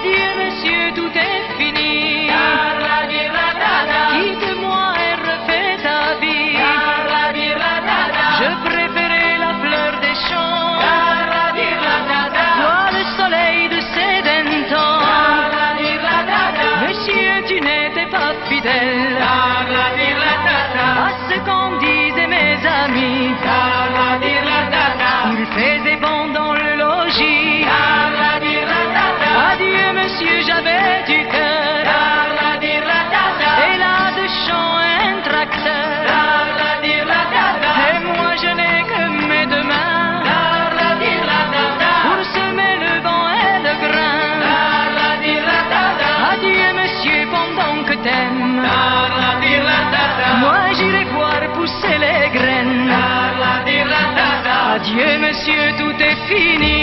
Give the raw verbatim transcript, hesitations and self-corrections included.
Adieu monsieur, tout est fini. Quitte-moi et refais ta vie. Je préférais la fleur des champs. Toi le soleil de ces temps. Monsieur, tu n'étais pas fidèle à ce qu'en disaient mes amis. Il faisait bon dans le logis. Adieu monsieur, j'avais du cœur. Et là de chant un tracteur. Et moi je n'ai que mes deux mains pour semer le vent et le grain. Adieu monsieur, pendant que t'aimes, moi j'irai voir pousser les graines. Adieu monsieur, tout est fini.